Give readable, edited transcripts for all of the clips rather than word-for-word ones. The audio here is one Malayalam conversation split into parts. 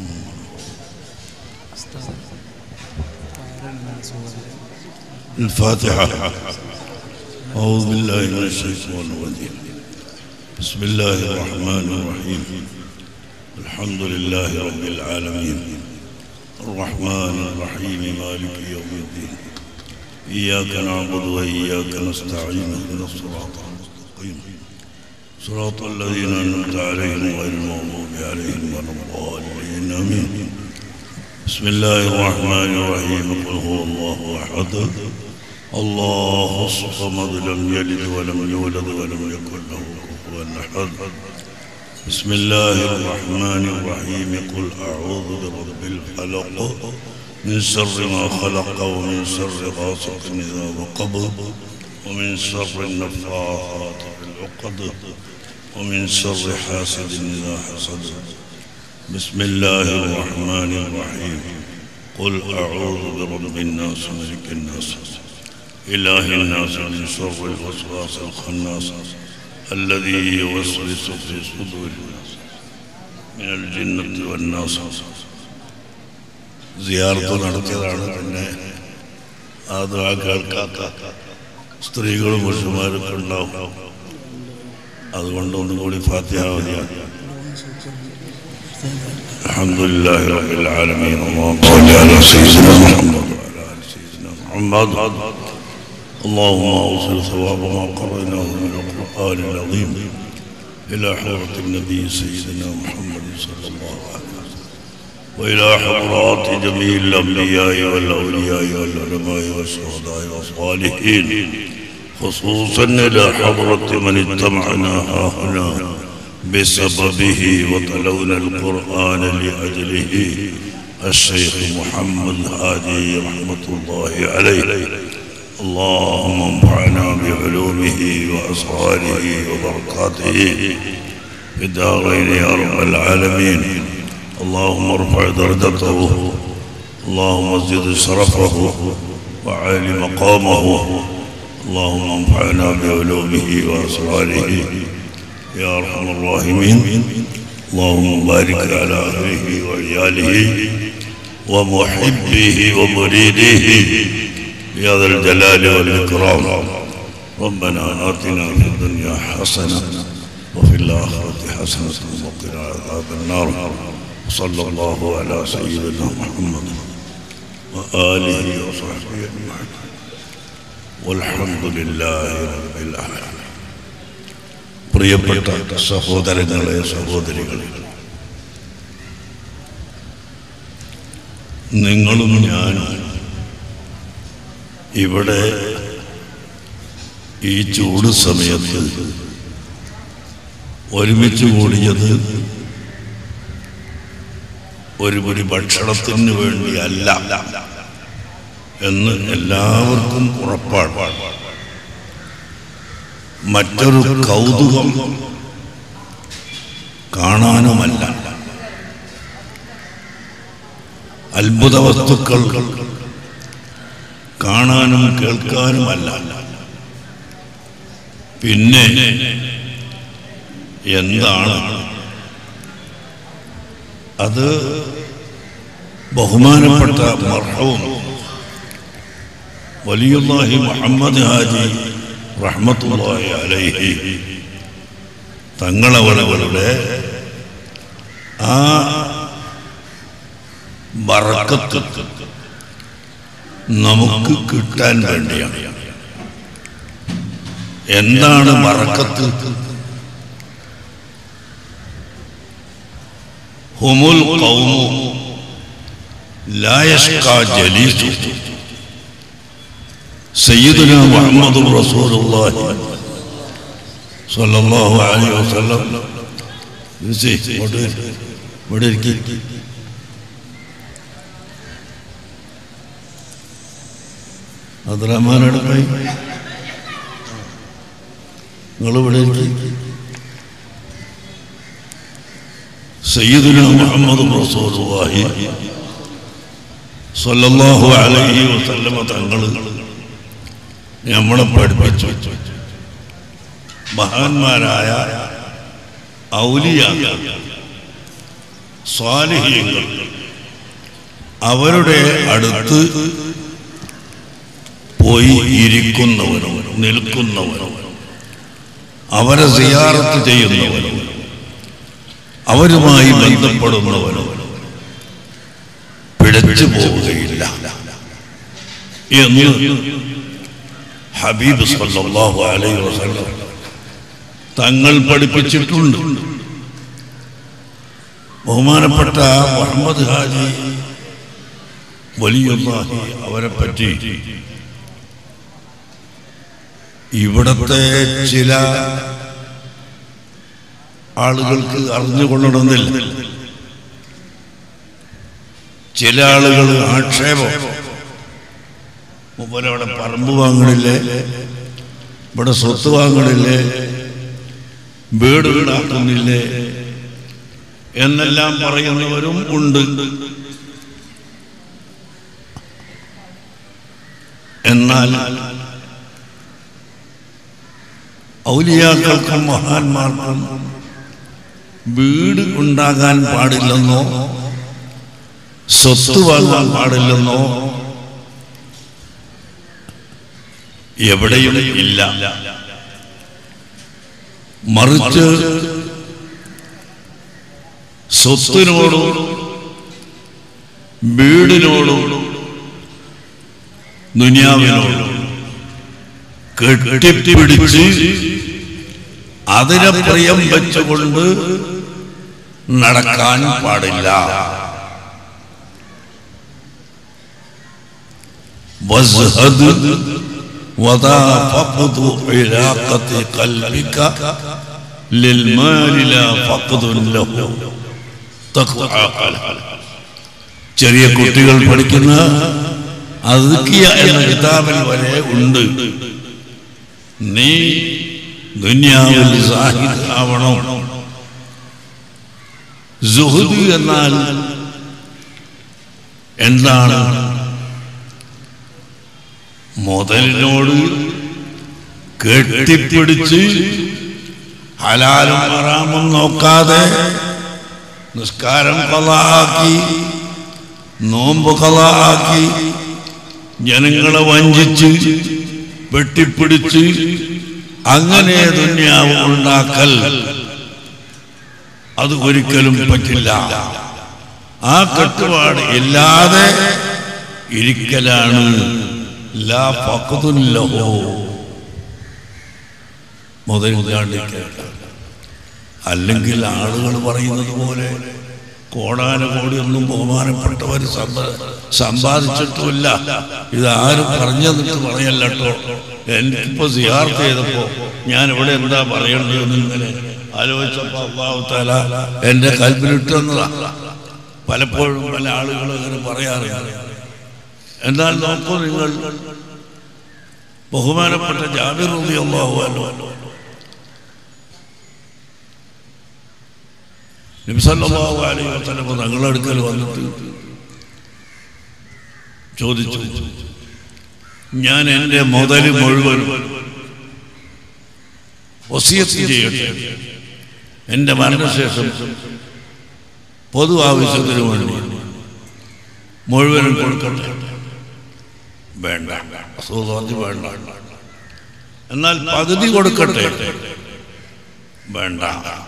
الفاتحة. أعوذ بالله من الشيطان الرجيم. بسم الله الرحمن الرحيم. الحمد لله رب العالمين الرحمن الرحيم مالك يوم الدين. إياك نعبد وإياك نستعين. اهدنا الصراط المستقيم صراط الذين أنعمت عليهم غير المغضوب عليهم ولا الضالين. آمين. بسم الله الرحمن الرحيم. قل هو الله أحد الله الصمد لم يلد ولم يولد ولم يكن له كفوا أحد. بسم الله الرحمن الرحيم. قل أعوذ برب الفلق من شر ما خلق ومن شر غاسق إذا وقب ومن شر النفاثات في العقد ومن شر حاسد إذا حسد. بسم الله الرحمن الرحيم. قل أعوذ برب الناس ملك الناس إله الناس من شر الوسواس الخناس الذي يوسوس في صدور الناس من الجنة والناس. സിയാറത്ത് നടത്തിയതാണ്. പിന്നെ ആ ദുആ കേൾക്കാത്ത സ്ത്രീകളും പുരുഷന്മാരൊക്കെ ഉണ്ടാവും. അതുകൊണ്ട് ഒന്നുകൂടി ഫാത്തിഹ ഓതിയാണ്. അൽഹംദുലില്ലാഹി റബ്ബിൽ ആലമീൻ. അല്ലാഹുമ്മ സ്വല്ലി അലാ സയ്യിദിനാ മുഹമ്മദ് വഅലാ ആലി സയ്യിദിനാ മുഹമ്മദ്. اللهم أوصل ثواب ما قرأناه من القرآن العظيم إلى حضرة النبي سيدنا محمد صلى الله عليه وسلم وإلى حضرات جميع الأنبياء والأولياء والعلماء والشهداء والصالحين، خصوصا إلى حضرة من اجتمعنا هنا بسببه وتلونا القرآن لأجله الشيخ محمد هادي رحمة الله عليه. اللهم انفعنا بعلومه وأسراره وبركاته في الدارين يا رب العالمين. اللهم ارفع درجته، اللهم زد شرفه وعالي مقامه. اللهم انفعنا بعلومه وأسراره يا أرحم الراحمين. اللهم بارك على أهله وعياله ومحبه ومريده يا ذا الجلال والإكرام. ربنا آتنا في الدنيا حسنة وفي الآخرة حسنة وقنا عذاب النار. صلى الله على سيدنا محمد وآله وصحبه أجمعين والحمد لله رب العالمين. പ്രിയപ്പെട്ട സഹോദരങ്ങളെ സഹോദരികളെ, നിങ്ങളും ഞാനും ഇവിടെ ഈ ചൂട് സമയത്ത് ഒരുമിച്ച് കൂടിയത് ഒരു ഭക്ഷണത്തിന് വേണ്ടിയല്ല എന്ന് എല്ലാവർക്കും ഉറപ്പാണ്. മറ്റൊരു കൗതുകം കാണാനുമല്ല, അത്ഭുത വസ്തുക്കൾ കാണാനും കേൾക്കാനുമല്ല. പിന്നെ എന്താണ് അത്? ബഹുമാനപ്പെട്ട മർഹൂം വലിയുല്ലാഹി മുഹമ്മദ് ഹാജി റഹ്മത്തുള്ളാഹി അലൈഹി തങ്ങളവരുടെ ആ ബറക്കത്ത് നമുക്ക് കിട്ടാൻ വേണ്ടിയാണ്. എന്താണ് ബറക്കത്ത്? ഹുമുൽ ഖൗമു ലാ യശ്ഖാ ജലീസു. സയ്യിദുനാ മുഹമ്മദുർ റസൂലുള്ളാഹി സ്വല്ലല്ലാഹു അലൈഹി വസല്ലം ഇവിടെ ഇരിക്കും. അബ്ദുറഹ്മാൻ അടുപ്പായി നിങ്ങളിവിടെ ഇരിക്കും. സയ്യിദുനാ മുഹമ്മദ് റസൂലുള്ളാഹി സ്വല്ലല്ലാഹു അലൈഹി വസല്ലം തങ്ങൾ നമ്മളെ പഠിപ്പിച്ചു. മഹാന്മാരായ ഔലിയാക്കൾ സ്വാലിഹീങ്ങൾ അവരുടെ അടുത്ത് പോയി ഇരിക്കുന്നവനോ നിൽക്കുന്നവനോ അവരെ സിയാറത്ത് ചെയ്യുന്നവനോ അവരുമായി ബന്ധപ്പെടുന്നവനോ പിഴച്ചു പോവുകയില്ല എന്ന് ഹബീബ് സല്ലല്ലാഹു അലൈഹി വസല്ലം തങ്ങൾ പഠിപ്പിച്ചിട്ടുണ്ട്. ബഹുമാനപ്പെട്ട മുഹമ്മദ് ഹാജി വലിയുള്ളാഹി അവരെ പറ്റി ഇവിടത്തെ ചില ആളുകൾക്ക് അറിഞ്ഞുകൊള്ളണമെന്നില്ല. ചില ആളുകൾ ആക്ഷേപം, മുമ്പ് അവിടെ പറമ്പ് വാങ്ങണില്ലേ, ഇവിടെ സ്വത്ത് വാങ്ങണില്ലേ, വീട് ഉണ്ടാക്കുന്നില്ലേ എന്നെല്ലാം പറയുന്നവരും ഉണ്ട്. എന്നാൽ ഔലിയാക്കൾക്കും മഹാന്മാർക്കും വീട് ഉണ്ടാകാൻ പാടില്ലെന്നോ സ്വത്ത് വാങ്ങാൻ പാടില്ലെന്നോ എവിടെയും ഇല്ല. മറിച്ച് സ്വത്തിനോടും വീടിനോടും ദുനിയാവിനോടും കെട്ടിപ്പിടിച്ച് അതിനെ പ്രിയം വെച്ചുകൊണ്ട് നടക്കാൻ പാടില്ല. വസ്ഹദ് വദാ ഫഖദു ഇലാഖത്തി ഖൽബിക ലിൽമാലി ലാ ഫഖദുൻ ലഹു തഖ്വഅ. ചെറിയ കുട്ടികൾ പഠിക്കുന്ന അദ്കിയ എന്ന കിതാബിൽ വരെ ഉണ്ട്. നീ ദുനിയാവിൽ സാഹിദ് ആവണം. സുഹദ് എന്നാൽ എന്താണ്? മുതലിനോട് കെട്ടിപ്പിടിച്ച് ഹലാലും ഹറാമും നോക്കാതെ നിസ്കാരം ഖളാആക്കി, നോമ്പ് ഖളാആക്കി, ജനങ്ങളെ വഞ്ചിച്ച് വെട്ടിപ്പിടിച്ച് അങ്ങനെ ദുനിയാവ് ഉണ്ടാക്കൽ അത് ഒരിക്കലും പറ്റില്ല. ആ കെട്ടുപാട് ഇല്ലാതെ ഇരിക്കലാണ് ലാ ഫഖദുൻ ലഹു. അല്ലെങ്കിൽ ആളുകൾ പറയുന്നത് പോലെ കോടാനുകോടിയൊന്നും ബഹുമാനപ്പെട്ടവർ സമ്പാദിച്ചിട്ടുമില്ല. ഇതാരും പറഞ്ഞു തന്നിട്ട് പറയല്ല കേട്ടോ. എനിക്കിപ്പോ സിയാറത്ത് ചെയ്തപ്പോ ഞാൻ ഇവിടെ എന്താ പറയേണ്ടതെന്ന് ഇങ്ങനെ ആലോചിച്ചപ്പോ അല്ലാഹു തആല എന്റെ കൽബിലിട്ട് തന്നതാ. പലപ്പോഴും പല ആളുകളും അങ്ങനെ പറയാറില്ല. എന്നാൽ നോക്കൂ നിങ്ങൾ, ബഹുമാനപ്പെട്ട ജാബിർ റളിയല്ലാഹു അൻഹു നബി സല്ലല്ലാഹു അലൈഹി വസല്ലം തങ്ങളുടെ അടുക്കൽ വന്നിട്ട് ചോദിച്ചു, ഞാൻ എൻ്റെ മുതൽ മുഴുവൻ വസിയത്ത് ചെയ്യട്ടെ, എൻ്റെ മരണശേഷം പൊതു ആവശ്യത്തിന് വേണ്ടി മുഴുവനും കൊടുക്കട്ടെ? വേണ്ട, വേണ്ട. എന്നാൽ പകുതി കൊടുക്കട്ടെ? വേണ്ട.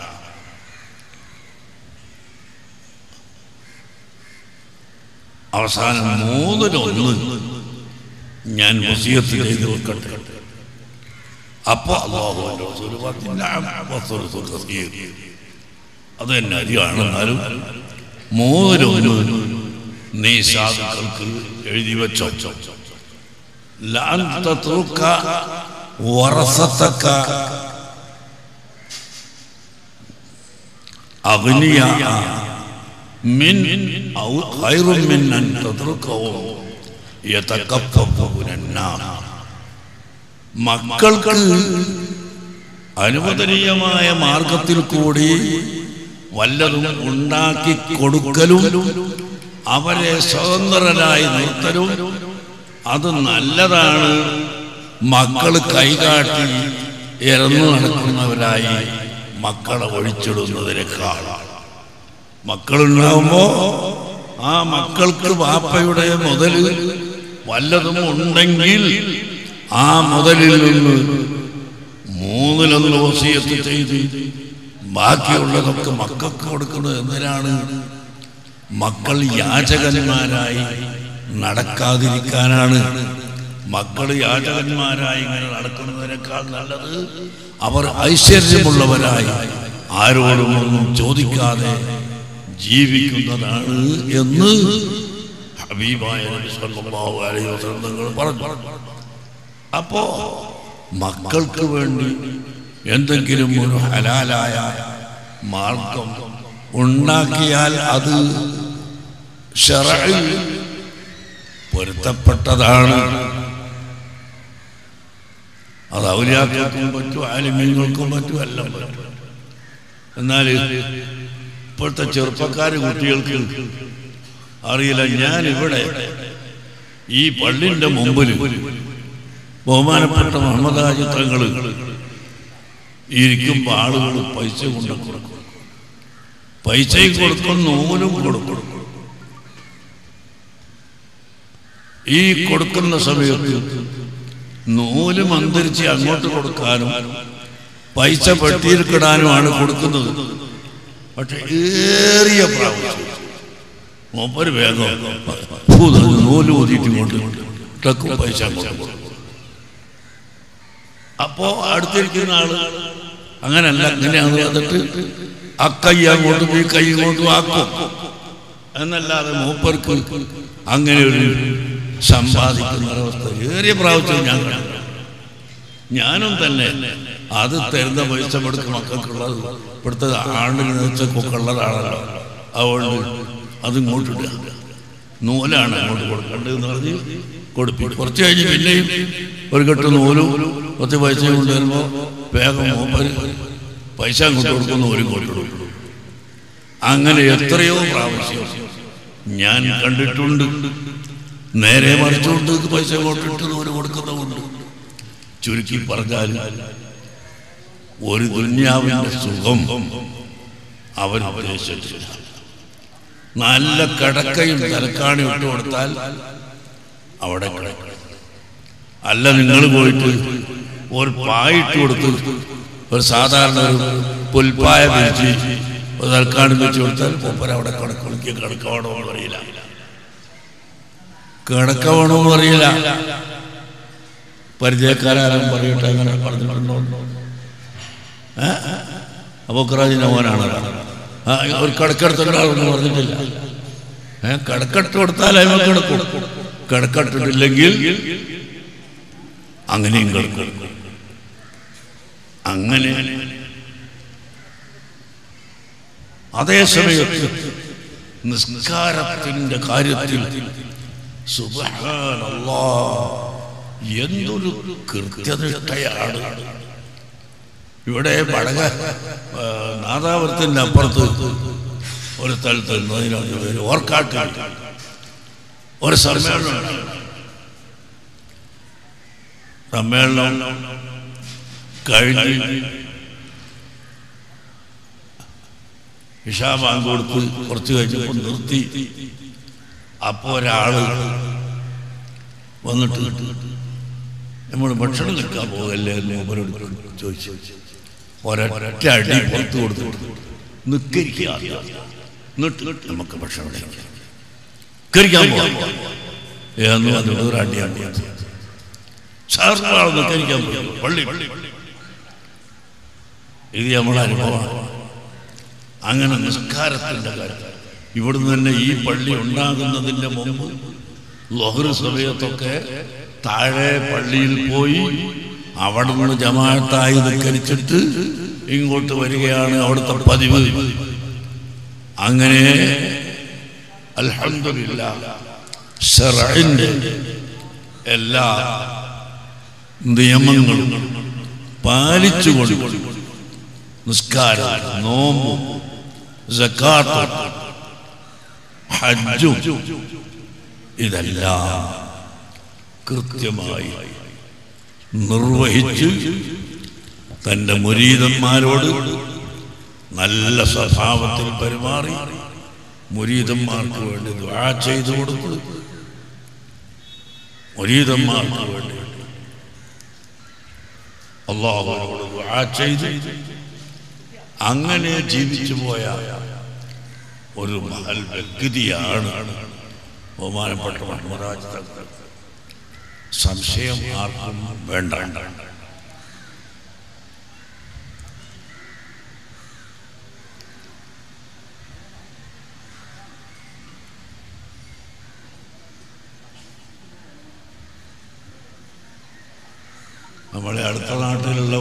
അവസാനം 1/3 ഞാൻ വസിയത്ത് ചെയ്ത് വെക്കട്ടെ. അപ്പൊ അല്ലാഹുവിന്റെ റസൂൽ പറഞ്ഞു, അത് തന്നെ അരിയാണെന്നാലും 3/1 നീ സാധുക്കൾക്ക് എഴുതി വെച്ചോ. ലഅൻ തത്റുക വറസതക അഗ്നിയാ മിൻ ഔ ഖൈറുൻ മിൻ അൻ തത്റുകഹും യതകഫഫുന അന്നാർ. മക്കൾക്ക് അനുവദനീയമായ മാർഗത്തിൽ കൂടി വല്ലതും ഉണ്ടാക്കി കൊടുക്കലും അവരെ സ്വതന്ത്രരായി നിർത്തലും അത് നല്ലതാണ്. മക്കൾ കൈകാട്ടി ഇറന്നു നടക്കുന്നവരായി മക്കളെ ഒഴിച്ചിടുന്നതിനേക്കാൾ മക്കളുണ്ടാവുമ്പോ ആ മക്കൾക്ക് വാപ്പയുടെ മുതൽ വല്ലതും ഉണ്ടെങ്കിൽ ആ മുതലിൽ നിന്ന് 1/3 വസിയത്ത് ചെയ്ത് ബാക്കിയുള്ളതൊക്കെ മക്കൾക്ക് കൊടുക്കുന്നത് എന്തിനാണ്? മക്കൾ യാചകന്മാരായി നടക്കാതിരിക്കാനാണ്. മക്കൾ യാചകന്മാരായി ഇങ്ങനെ നടക്കുന്നതിനേക്കാൾ നല്ലത് അവർ ഐശ്വര്യമുള്ളവരായി ആരോടും ഒന്നും ചോദിക്കാതെ ജീവിക്കുന്നതാണ് എന്ന് ഹബീബായ നബി സല്ലല്ലാഹു അലൈഹി വസല്ലം പറഞ്ഞു. അപ്പോ മക്കൾക്ക് വേണ്ടി എന്തെങ്കിലും ഒരു ഹലാലായ മാർഗം ഉണ്ടാക്കിയാൽ അത് ശറഇൽ പൊരുത്തപ്പെട്ടതാണ്. അത് ഔലിയാക്കൾക്കും പറ്റും, ആലിമീങ്ങൾക്കും പറ്റും, എല്ലാം പറ്റും. എന്നാൽ ഇപ്പോഴത്തെ ചെറുപ്പക്കാര് കുട്ടികൾക്ക് അറിയില്ല. ഞാനിവിടെ ഈ പള്ളിന്റെ മുമ്പിൽ ബഹുമാനപ്പെട്ട മുഹമ്മദ് ഹാജി തങ്ങൾ ഇരിക്കുമ്പോൾ ആളുകൾ പൈസ കൊണ്ട് കൊടുക്കും. പൈസയും കൊടുക്കും, നൂലും കൊടുക്കും. ഈ കൊടുക്കുന്ന സമയത്ത് നൂല് മന്ത്രിച്ച് അങ്ങോട്ട് കൊടുക്കാനും പൈസ പെട്ടിയിൽ കിടാനുമാണ് കൊടുക്കുന്നത്. പക്ഷെ ഏറിയ പ്രാവശ്യം മൂപ്പര് വേഗം നൂല് ഊതിയിട്ട് കൊണ്ട് ട്രക്കും പൈസ കൊടുക്കും. അപ്പോ അടുത്തിരിക്കുന്ന ആള് അങ്ങനല്ല, അങ്ങനെയാണ്. എന്നിട്ട് ആ കൈ അങ്ങോട്ടും ഈ കൈ ഇങ്ങോട്ടും ആക്കും എന്നല്ലാതെ മൂപ്പർക്ക് അങ്ങനെ ഒരു സമ്പാദിക്കുന്ന ഒരവസ്ഥ ഏറിയ പ്രാവശ്യം ഞാൻ കണ്ടു. ഞാനും തന്നെ അത് തരുന്ന പൈസ പെടുക്ക് മക്കൾക്കുള്ളത് ഇവിടുത്തെ ആണ്ടിന് വെച്ചൊക്കെ ഉള്ളതാണല്ലോ. അതുകൊണ്ട് അത് ഇങ്ങോട്ടിടുക, നൂലാണ് അങ്ങോട്ട് കൊടുക്കേണ്ടതെന്ന് പറഞ്ഞ് കൊടുപ്പിക്കും. കുറച്ച് കഴിഞ്ഞ് പിന്നെയും ഒരു കെട്ട് നൂലും 10 പൈസയും കൊണ്ടുവരുമ്പോൾ വേഗം മൂപ്പര് പൈസ അങ്ങോട്ട് കൊടുക്കുന്ന ഒരു കോടി കൊടുക്കും. അങ്ങനെ എത്രയോ പ്രാവശ്യം ഞാൻ കണ്ടിട്ടുണ്ട്. നേരെ മറിച്ചുകൊണ്ട് പൈസ കൊണ്ടിട്ട് നൂല് കൊടുക്കുന്നതുകൊണ്ട്. ചുരുക്കി പറഞ്ഞാൽ ഒരു ദുനിയാവിന്റെ സുഖം അവൻ ഉദ്ദേശിച്ചില്ല. നല്ല കിടക്കയും തലക്കാണി ഇട്ട് കൊടുത്താൽ അവിടെ കിടക്കണം. അല്ല, നിങ്ങൾ പോയിട്ട് ഒരു പായിട്ട് കൊടുത്ത് ഒരു സാധാരണ ഒരു പുൽപ്പായ വിരിച്ച് ഒരു തലക്കാണി വെച്ച് കൊടുത്താൽ അവിടെ കിടക്കണിക്ക് കിടക്കണമെന്ന് അറിയില്ല, കിടക്കണമെന്ന് അറിയില്ല. പരിചയക്കാരും പറയട്ടെ, അങ്ങനെ പറഞ്ഞിട്ടുണ്ടോ? അബൂഖറാജിന്റെ മോനാണ്. ഒരു കിടക്കെടുത്തുണ്ടാവുമെന്ന് പറഞ്ഞിട്ടില്ല. കിടക്കെട്ട് കൊടുത്താൽ അയമ കിടക്കും, കിടക്കെട്ടിട്ടില്ലെങ്കിൽ അങ്ങനെയും കിടക്കും. അങ്ങനെ അതേസമയത്ത് നിസ്കാരത്തിന്റെ കാര്യത്തിൽ സുബ്ഹാനല്ലാഹ് എന്തൊരു കൃത്യനിഷ്ഠയാണ്. ഇവിടെ വടക നാദാപുരത്തിന്റെ അപ്പുറത്ത് ഒരു സ്ഥലത്ത് ഓർക്കാട്ട് ഒരു സമ്മേളനം കഴിഞ്ഞ് ഇശാ ബാങ്ക് കൊടുത്ത് കുറച്ച് കഴിഞ്ഞപ്പോൾ നിർത്തി. അപ്പോൾ ഒരാള് വന്നിട്ട് നമ്മൾ ഭക്ഷണം കഴിക്കാൻ പോകല്ലേ എന്ന് അവരോട് ചോദിച്ചു. ഒരൊറ്റ അടി പുറത്ത് കൊടുത്തു. നിക്കരിക്കുക, എന്നിട്ട് നമുക്ക് ഭക്ഷണം കഴിക്കാൻ പോകാം എന്ന് പറഞ്ഞിട്ട് ഒരു അടിയാണ് സാറിന് നിക്കരിക്കാൻ പോയി പള്ളി. ഇത് നമ്മളെ അനുഭവമാണ്. അങ്ങനെ നിസ്കാരത്തിൻ്റെ കാര്യം ഇവിടുന്ന് തന്നെ ഈ പള്ളി ഉണ്ടാകുന്നതിൻ്റെ മുമ്പ് ളുഹ്ർ സമയത്തൊക്കെ താഴെ പള്ളിയിൽ പോയി അവിടെ നിന്ന് ജമാഅത്തായി നിസ്കരിച്ചിട്ട് ഇങ്ങോട്ട് വരികയാണ് അവിടുത്തെ പതിവ്. അങ്ങനെ അൽഹംദുലില്ലാഹ് ശർഇന്റെ എല്ലാ നിയമങ്ങളും പാലിച്ചുകൊണ്ട് നിസ്കാരം, നോമ്പും, സക്കാത്തും, ഹജ്ജും ഇതെല്ലാം കൃത്യമായി നിർവഹിച്ച് തൻ്റെ മുരീദന്മാരോട് നല്ല സ്വഭാവത്തിൽ പെരുമാറി മുരീദന്മാർക്ക് വേണ്ടി ദുആ ചെയ്തു കൊടുത്തു. മുരീദന്മാർക്ക് വേണ്ടി അല്ലാഹുവോട് ദുആ ചെയ്ത് അങ്ങനെ ജീവിച്ചു പോയ ഒരു മഹൽ വ്യക്തിയാണ് ബഹുമാനപ്പെട്ട മുഹമ്മദ് തങ്ങൾ. സംശയം ആർക്കും വേണ്ട. നമ്മളെ അടുത്ത നാട്ടിലുള്ള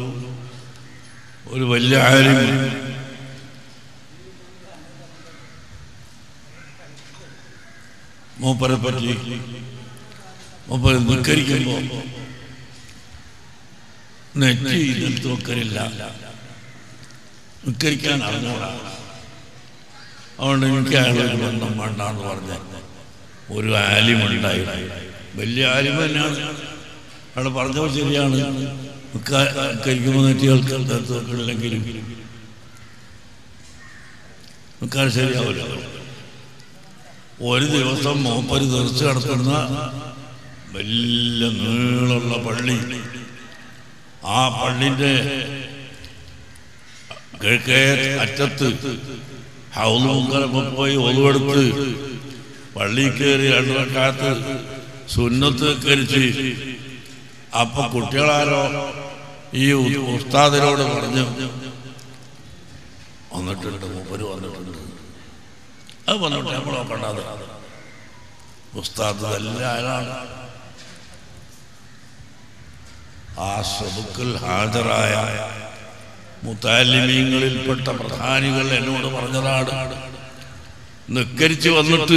ഒരു വലിയ ആലിം മൂപ്പരെ പറ്റി മൂപ്പര് നിസ്കരിക്കുമ്പോ നെറ്റി ഇതിൽ വെക്കലില്ല, നിസ്കരിക്കാൻ അറിഞ്ഞൂടാ. അതുകൊണ്ട് എനിക്ക് അയാളൊരു ബന്ധം വേണ്ടാന്ന് പറഞ്ഞ ഒരു ആലിമുണ്ടായി. വലിയ ആലിം തന്നെയാണ്. അവിടെ പറഞ്ഞത് ശരിയാണ്. നിസ്കരിക്കുമ്പോൾ നെറ്റികൾക്ക് വെക്കണില്ലെങ്കിലും നിൽക്കാൻ ശരിയാവില്ല. ഒരു ദിവസം മൂപ്പര് തെറിച്ച് കിടക്കുന്ന വലിയ നീളമുള്ള പള്ളി, ആ പള്ളിന്റെ കിഴക്കേ അറ്റത്ത് ഹൗദ് മുക്കലപ്പോ പോയി ഒതുവെടുത്ത് പള്ളി കയറി 2 റക്അത്ത് സുന്നത്ത് കരിച്ച്. അപ്പൊ കുട്ടികളാരോ ഈ ഉസ്താദിനോട് പറഞ്ഞു വന്നിട്ടുണ്ട്, മൂപ്പര് വന്നിട്ടുണ്ട്. അത് വന്നിട്ട് നമ്മൾ നോക്കണ്ടത് ഉസ്താദ് നല്ല ആളാണ്. ആ സദുക്കിൽ ഹാജരായ മുതഅല്ലിമീങ്ങളിൽപ്പെട്ട പ്രധാനികൾ എന്നോട് പറഞ്ഞതാണ്, നിസ്കരിച്ച് വന്നിട്ട്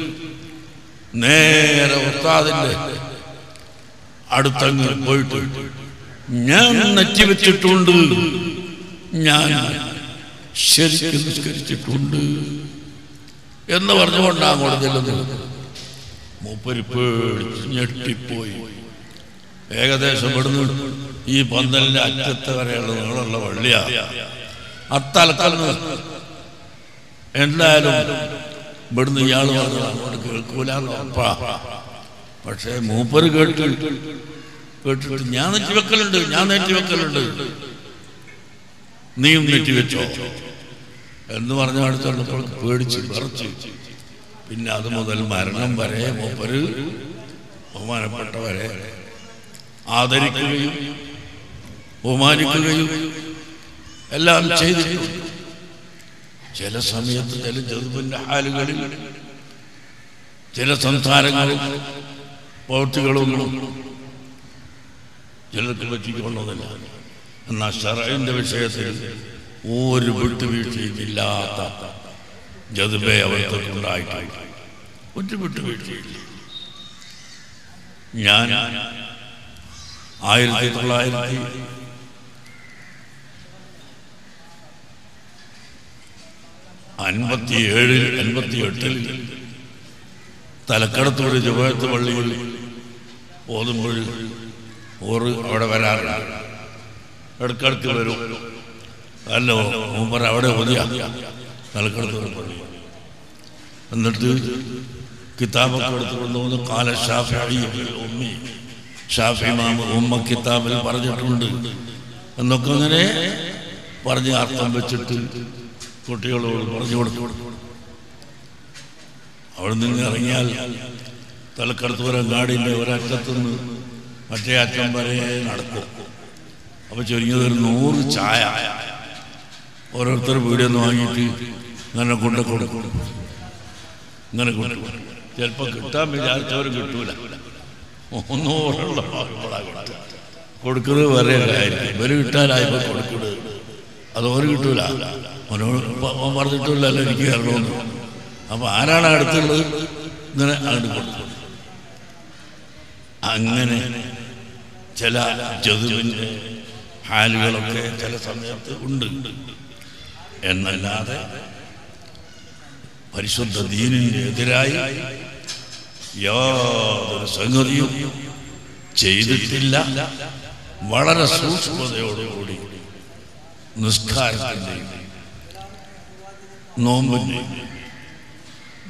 നേരെ ഉസ്താദിന്റെ അടുത്തങ്ങ് പോയിട്ട് ഞാൻ നെറ്റി വെച്ചിട്ടുണ്ട്, ഞാൻ ശരിക്കും നിസ്കരിച്ചിട്ടുണ്ട് എന്ന് പറഞ്ഞുകൊണ്ടാ അങ്ങോട്ട് ചെല്ലുന്നത്. മൂപ്പര് പേടിച്ച് ഞെട്ടിപ്പോയി. ഏകദേശം ഇവിടുന്ന് ഈ പന്തലിന്റെ അറ്റത്ത് വരെയുള്ള നീളമുള്ള വള്ളിയാ. അത്തലക്കന്ന് എന്തായാലും ഇവിടുന്ന് ഇയാൾ പറഞ്ഞത് അങ്ങോട്ട് കേൾക്കൂലെന്ന് ഉറപ്പാ. പക്ഷേ മൂപ്പര് കേട്ടിട്ട് ഞാൻ നെറ്റി വെക്കലുണ്ട്, നീയും നെറ്റി വെച്ചോ എന്ന് പറഞ്ഞ അടുത്തുള്ളപ്പോൾ പേടിച്ച് വിറച്ച്. പിന്നെ അത് മുതൽ മരണം വരെ മൂപ്പര് ബഹുമാനപ്പെട്ടവരെ ആദരിക്കുകയും ബഹുമാനിക്കുകയും എല്ലാം ചെയ്തിട്ടുണ്ട്. ചില സമയത്ത് ചില ജദ്ബിന്റെ ഹാലുകളിൽ ചില സംസാരങ്ങളും പ്രവൃത്തികളൊന്നും ചിലർക്ക് പറ്റിക്കൊള്ളുന്നില്ല. എന്നാൽ ശർഇന്റെ വിഷയത്തിൽ ഒരു വിട്ടുവീഴ്ചയും ഇല്ലാത്ത ജദ്ബെ അവർക്കുണ്ടായിട്ടില്ല. ഒരു വിട്ടുവീഴ്ചയില്ല. ഞാൻ 1957-58 തലക്കടത്തൂർ ജുമാഅത്ത് പള്ളിയിൽ ഓതുമ്പോൾ അവിടെ വരാറുണ്ട്. ഇടക്കിടക്ക് വരും. അല്ലോ മൂപ്പർ അവിടെ ഓതിയ തലക്കടത്തൂർ പള്ളി. എന്നിട്ട് കിതാബൊക്കെ എടുത്ത് കൊണ്ടുവന്ന് കാല ഷാഫിഈ ഉമ്മി, ഷാഫി ഇമാം ഉമ്മ കിതാബിൽ പറഞ്ഞിട്ടുണ്ട് എന്നൊക്കെ അങ്ങനെ പറഞ്ഞ് അർത്ഥം വെച്ചിട്ട് കുട്ടികളോട് പറഞ്ഞു കൊടുത്തു. അവിടെ നിന്ന് ഇറങ്ങിയാൽ തലക്കടത്തൂരങ്ങാടിൻ്റെ ഒരറ്റത്തുനിന്ന് മറ്റേ അറ്റം വരെ നടക്കും. അപ്പോൾ ചുരുങ്ങിയത് ഒരു 100 ചായ ഓരോരുത്തർ വീടിൽ വാങ്ങിയിട്ട് ഇങ്ങനെ കൊണ്ട് കൊടുക്കും. ഇങ്ങനെ കൊടുക്കും. ചിലപ്പോൾ കിട്ടാൻ വിചാരിച്ചവർ കിട്ടൂല. 100 കൊടുക്കുന്നത് വേറെ ആയിരിക്കും. ഇവര് കിട്ടാനായപ്പോൾ കൊടുക്കുന്നത് അത് ഓര് കിട്ടൂല. ഓൻ പറഞ്ഞിട്ടില്ലല്ലോ എനിക്ക് തരണമെന്ന്. അപ്പൊ ആരാണ് അടുത്തുള്ളത് ഇങ്ങനെ അങ്ങോട്ട് കൊടുക്കും. അങ്ങനെ ചില ജദ്ബിന്റെ ഹാലുകളൊക്കെ ചില സമയത്ത് ഉണ്ട്. എന്നല്ലാതെ പരിശുദ്ധ ദീനിന് എതിരായി യാതൊരു സംഗതിയും ചെയ്തിട്ടില്ല. വളരെ സൂക്ഷ്മതയോടുകൂടി നിസ്കാരത്തിൻ്റെയും നോമ്പിൻ്റെയും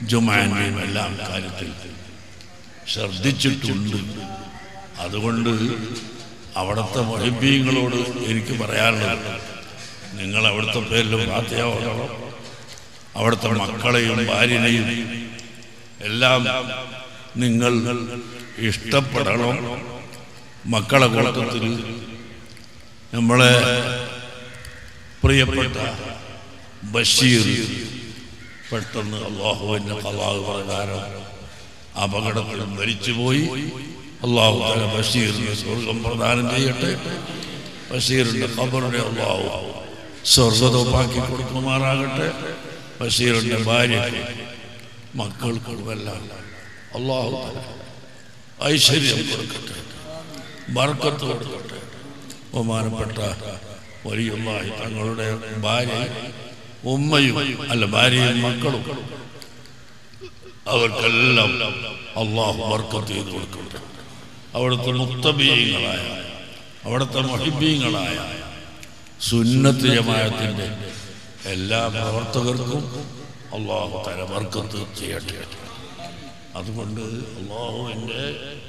ജുമാന്റെയും എല്ലാം കാര്യത്തിൽ ശ്രദ്ധിച്ചിട്ടുണ്ട്. അതുകൊണ്ട് അവിടുത്തെ മുഹബ്ബീങ്ങളോട് എനിക്ക് പറയാനുള്ളത്, നിങ്ങൾ അവിടുത്തെ പേരിലും ഫാത്തിഹ ഓതണം. അവിടുത്തെ മക്കളെയും ഭാര്യനെയും എല്ലാം നിങ്ങൾ ഇഷ്ടപ്പെടണം. മക്കളെ കൂട്ടത്തിൽ നമ്മളെ പ്രിയപ്പെട്ട ബഷീർ പെട്ടെന്ന് അല്ലാഹുവിൻ്റെ ഖളാ പ്രകാരം അപകടത്തിൽ മരിച്ചുപോയി. അല്ലാഹു തആല ബഷീറിന് സ്വർഗം പ്രദാനം ചെയ്യട്ടെ. ബഷീറിൻ്റെ ഖബറിനെ അല്ലാഹു സ്വർഗത്തോപ്പാക്കി കൊടുക്കുമാറാകട്ടെ. ബഷീറിൻ്റെ ഭാര്യയ്ക്ക് മക്കൾക്കുമെല്ലാം അല്ലാഹു തആല ഐശ്വര്യം കൊടുക്കട്ടെ, ബർക്കത്ത് കൊടുക്കട്ടെ. ബഹുമാനപ്പെട്ട വലിയുള്ളാഹി തങ്ങളുടെ ഭാര്യ ഉമ്മയും ഭാര്യയും മക്കളും അവർക്കെല്ലാം അല്ലാഹു ബർക്കത്ത് ചെയ്ത് കൊടുക്കട്ടെ. അവിടുത്തെ മുത്തബീങ്ങളായ, അവിടുത്തെ മുഹിബ്ബീങ്ങളായ സുന്നത്ത് ജമാഅത്തിന്റെ എല്ലാ പ്രവർത്തകർക്കും അല്ലാഹു തആല ബർക്കത്ത് ചെയ്യട്ടെ. അതുകൊണ്ട് അല്ലാഹുവിൻ്റെ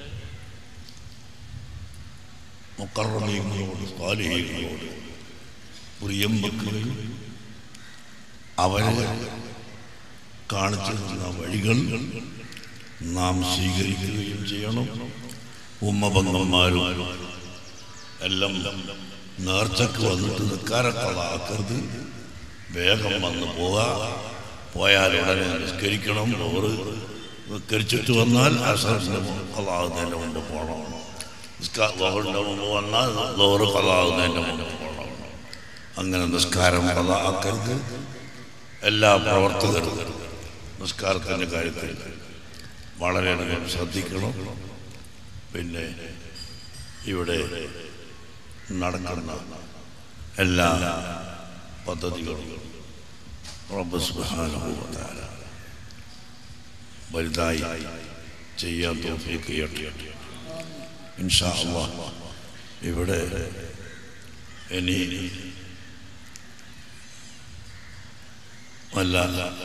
മുഖറബീങ്ങളോട് സ്വാലിഹീങ്ങളോട് പ്രിയം വെക്കുകയും അവരെ കാണിച്ചു തന്ന വഴികൾ നാം സ്വീകരിക്കുകയും ചെയ്യണം. ഉമ്മബന്ധന്മാരും എല്ലാം നേർച്ചക്ക് വന്നിട്ട് നിസ്കാരക്കളാക്കരുത്. വേഗം വന്ന് പോയാൽ ഉടനെ നിസ്കരിക്കണം. ഓറ് നിസ്കരിച്ചിട്ട് വന്നാൽ അസറിൻ്റെ കളാകുന്നതിൻ്റെ മുമ്പ് പോകണം. ലോഹറിൻ്റെ മുമ്പ് വന്നാൽ ലോറ് കളാകുന്നതിൻ്റെ മുമ്പ് പോകണം. അങ്ങനെ നിസ്കാരം കളാക്കരുത്. എല്ലാ പ്രവർത്തകരും നിസ്കാരത്തിൻ്റെ കാര്യത്തിൽ വളരെയധികം ശ്രദ്ധിക്കണം. പിന്നെ ഇവിടെ നടക്കുന്ന എല്ലാ പദ്ധതികളും റബ്ബ് സുബ്ഹാനഹു വ തആല വലുതായി ചെയ്യാൻ തൗഫീഖ് ചെയ്യട്ടെ. ഇൻഷാ അല്ലാഹ് ഇവിടെ ഇനി വല്ല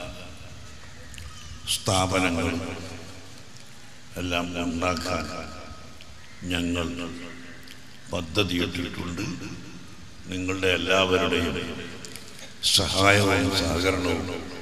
സ്ഥാപനങ്ങൾ എല്ലാം ഉണ്ടാക്കാൻ ഞങ്ങൾ പദ്ധതിയിട്ടിട്ടുണ്ട്. നിങ്ങളുടെ എല്ലാവരുടെയും സഹായവും സഹകരണവും